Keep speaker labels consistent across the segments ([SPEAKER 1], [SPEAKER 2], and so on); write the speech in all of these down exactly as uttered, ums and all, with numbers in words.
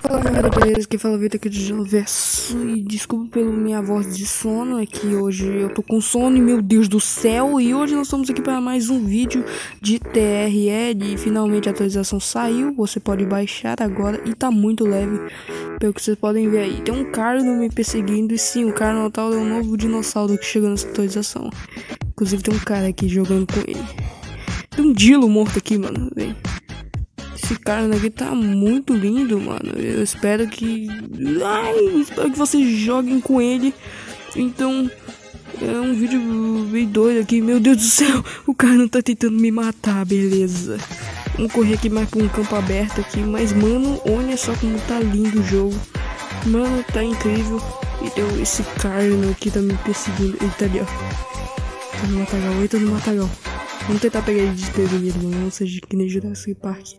[SPEAKER 1] Fala galera, beleza? Quem fala Vitor aqui de Genoverso. E desculpa pela minha voz de sono, é que hoje eu tô com sono e meu Deus do céu. E hoje nós estamos aqui para mais um vídeo de T R L. E finalmente a atualização saiu, você pode baixar agora e tá muito leve. Pelo que vocês podem ver aí, tem um Carno me perseguindo. E sim, o Carno tal é um novo dinossauro que chegou nessa atualização. Inclusive tem um cara aqui jogando com ele. Tem um Dilo morto aqui, mano, vem. Esse cara aqui tá muito lindo, mano. Eu espero que... Ai, espero que vocês joguem com ele. Então, é um vídeo bem doido aqui. Meu Deus do céu, o cara não tá tentando me matar, beleza. Vamos correr aqui mais pra um campo aberto aqui. Mas, mano, olha só como tá lindo o jogo. Mano, tá incrível. Então, esse cara aqui tá me perseguindo. Ele tá ali, ó. Tá no matagal, ele tá no matagal. Vamos tentar pegar ele de prevenido, mano. Não seja que nem Jurassic Park.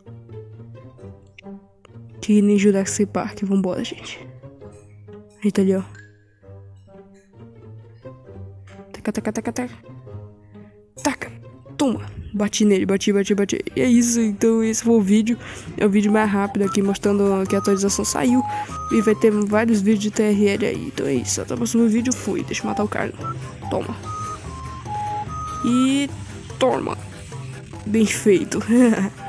[SPEAKER 1] Que nem Jurassic Park. Vambora, gente. Eita ali, ó. Taca, taca, taca, taca. Taca. Toma. Bati nele, bati, bati, bati. E é isso, então esse foi o vídeo. É o vídeo mais rápido aqui, mostrando que a atualização saiu. E vai ter vários vídeos de T R L aí. Então é isso, até o próximo vídeo. Fui, deixa eu matar o cara. Toma. E... Toma. Bem feito.